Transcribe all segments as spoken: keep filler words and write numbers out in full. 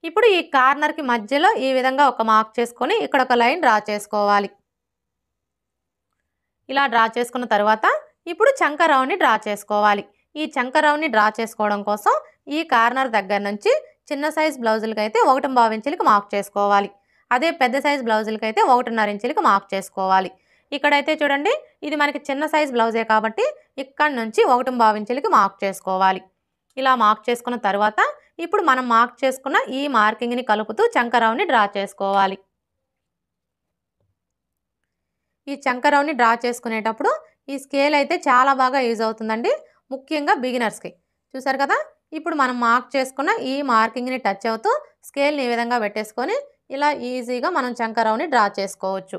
ఇప్పుడు ఈ కార్నర్‌కి మధ్యలో ఈ విధంగా ఒక మార్క్ చేసుకొని ఇక్కడ ఒక లైన్ డ్రా చేసుకోవాలి. ఇలా డ్రా చేసుకున్న తర్వాత ఇప్పుడు చంక రౌండ్‌ని డ్రా చేసుకోవాలి. ఈ చంక రౌండ్‌ని డ్రా చేసుకోవడం కోసం ఈ కార్నర్ దగ్గర నుంచి చిన్న సైజ్ బ్లౌజులకైతే ఒకటి పావు ఇంచులకి మార్క్ చేసుకోవాలి. అదే పెద్ద సైజ్ బ్లౌజులకైతే ఒకటిన్నర ఇంచులకి మార్క్ చేసుకోవాలి. ఇక్కడైతే చూడండి ఇది మనకి చిన్న సైజ్ బ్లౌజే కాబట్టి ఇక్కడ నుంచి ఒకటి పావు ఇంచులకి మార్క్ చేసుకోవాలి. ఇలా మార్క్ చేసుకున్న తర్వాత ఇప్పుడు మనం మార్క్ చేసుకున్న ఈ మార్కింగ్‌ని కలుపుతూ చంక రౌండ్‌ని డ్రా చేసుకోవాలి. ఈ చంక రౌండ్‌ని డ్రా చేసుకునేటప్పుడు ఈ స్కేల్ అయితే చాలా బాగా యూజ్ అవుతుందండి, ముఖ్యంగా బిగినర్స్‌కి. చూసారు కదా, ఇప్పుడు మనం మార్క్ చేసుకున్న ఈ మార్కింగ్‌ని టచ్ అవుతూ స్కేల్‌ని ఈ విధంగా పెట్టేసుకొని ఇలా ఈజీగా మనం చంక రౌండ్‌ని డ్రా చేసుకోవచ్చు.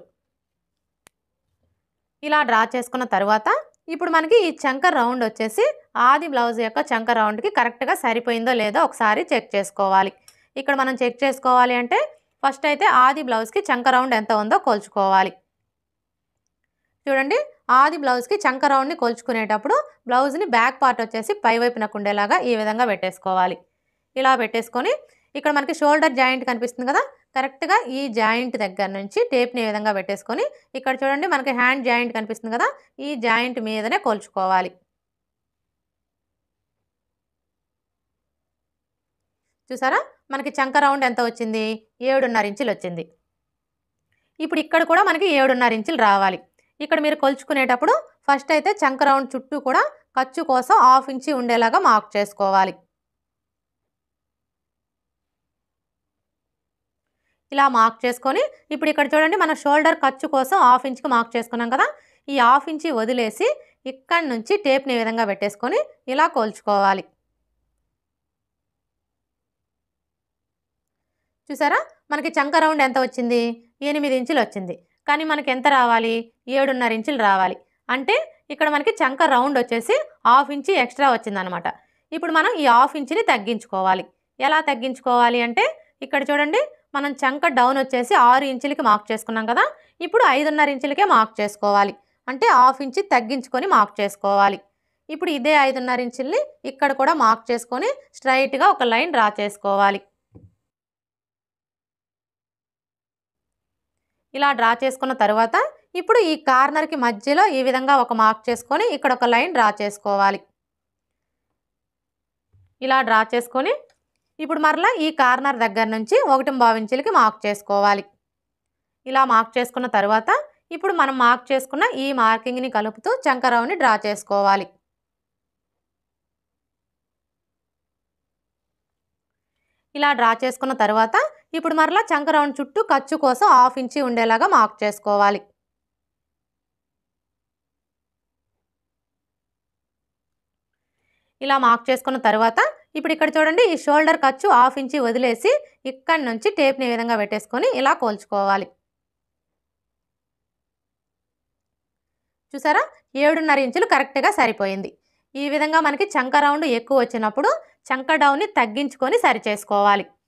ఇలా డ్రా చేసుకున్న తర్వాత ఇప్పుడు మనకి ఈ చంక రౌండ్ వచ్చేసి ఆది బ్లౌజ్ యొక్క చంక రౌండ్‌కి కరెక్ట్‌గా సరిపోయిందో లేదో ఒకసారి చెక్ చేసుకోవాలి. ఇక్కడ మనం చెక్ చేసుకోవాలి అంటే ఫస్ట్ అయితే ఆది బ్లౌజ్‌కి చంక రౌండ్ ఎంత ఉందో కొలుచుకోవాలి. చూడండి, ఆది బ్లౌజ్‌కి చంక రౌండ్‌ని కొలుచుకునేటప్పుడు బ్లౌజ్‌ని బ్యాక్ పార్ట్ వచ్చేసి పై వైపునకు ఉండేలాగా ఈ విధంగా పెట్టేసుకోవాలి. ఇలా పెట్టేసుకొని ఇక్కడ మనకి షోల్డర్ జాయింట్ కనిపిస్తుంది కదా, కరెక్ట్‌గా ఈ జాయింట్ దగ్గర నుంచి టేప్‌ని ఈ విధంగా పెట్టేసుకొని ఇక్కడ చూడండి మనకి హ్యాండ్ జాయింట్ కనిపిస్తుంది కదా, ఈ జాయింట్ మీదనే కొలుచుకోవాలి. చూసారా, మనకి చంక రౌండ్ ఎంత వచ్చింది? ఏడున్నర ఇంచులు వచ్చింది. ఇప్పుడు ఇక్కడ కూడా మనకి ఏడున్నర ఇంచులు రావాలి. ఇక్కడ మీరు కొలుచుకునేటప్పుడు ఫస్ట్ అయితే చంక రౌండ్ చుట్టూ కూడా ఖర్చు కోసం హాఫ్ ఇంచి ఉండేలాగా మార్క్ చేసుకోవాలి. ఇలా మార్క్ చేసుకొని ఇప్పుడు ఇక్కడ చూడండి మన షోల్డర్ ఖర్చు కోసం హాఫ్ ఇంచ్కి మార్క్ చేసుకున్నాం కదా, ఈ హాఫ్ ఇంచి వదిలేసి ఇక్కడి నుంచి టేప్ని ఈ విధంగా పెట్టేసుకొని ఇలా కొలుచుకోవాలి. చూసారా, మనకి చంక రౌండ్ ఎంత వచ్చింది? ఎనిమిది ఇంచులు వచ్చింది. కానీ మనకి ఎంత రావాలి? ఏడున్నర ఇంచులు రావాలి. అంటే ఇక్కడ మనకి చంక రౌండ్ వచ్చేసి హాఫ్ ఇంచి ఎక్స్ట్రా వచ్చిందనమాట. ఇప్పుడు మనం ఈ హాఫ్ ఇంచిని తగ్గించుకోవాలి. ఎలా తగ్గించుకోవాలి అంటే ఇక్కడ చూడండి మనం చంక డౌన్ వచ్చేసి ఆరు ఇంచులకి మార్క్ చేసుకున్నాం కదా, ఇప్పుడు ఐదున్నర ఇంచులకే మార్క్ చేసుకోవాలి. అంటే హాఫ్ ఇంచి తగ్గించుకొని మార్క్ చేసుకోవాలి. ఇప్పుడు ఇదే ఐదున్నర ఇంచుల్ని ఇక్కడ కూడా మార్క్ చేసుకొని స్ట్రైట్‌గా ఒక లైన్ డ్రా చేసుకోవాలి. ఇలా డ్రా చేసుకున్న తర్వాత ఇప్పుడు ఈ కార్నర్‌కి మధ్యలో ఈ విధంగా ఒక మార్క్ చేసుకొని ఇక్కడ ఒక లైన్ డ్రా చేసుకోవాలి. ఇలా డ్రా చేసుకొని ఇప్పుడు మరలా ఈ కార్నర్ దగ్గర నుంచి ఒకటి పావు ఇంచులకి మార్క్ చేసుకోవాలి. ఇలా మార్క్ చేసుకున్న తర్వాత ఇప్పుడు మనం మార్క్ చేసుకున్న ఈ మార్కింగ్‌ని కలుపుతూ చంక రౌండ్‌ని డ్రా చేసుకోవాలి. ఇలా డ్రా చేసుకున్న తర్వాత ఇప్పుడు మరలా చంక రౌండ్ చుట్టూ ఖర్చు కోసం హాఫ్ ఇంచి ఉండేలాగా మార్క్ చేసుకోవాలి. ఇలా మార్క్ చేసుకున్న తర్వాత ఇప్పుడు ఇక్కడ చూడండి ఈ షోల్డర్ ఖర్చు హాఫ్ ఇంచి వదిలేసి ఇక్కడి నుంచి టేప్ని ఈ విధంగా పెట్టేసుకొని ఇలా కొలుచుకోవాలి. చూసారా, ఏడున్నర ఇంచులు కరెక్ట్‌గా సరిపోయింది. ఈ విధంగా మనకి చంక రౌండ్ ఎక్కువ వచ్చినప్పుడు చంక డౌన్ని తగ్గించుకొని సరి చేసుకోవాలి.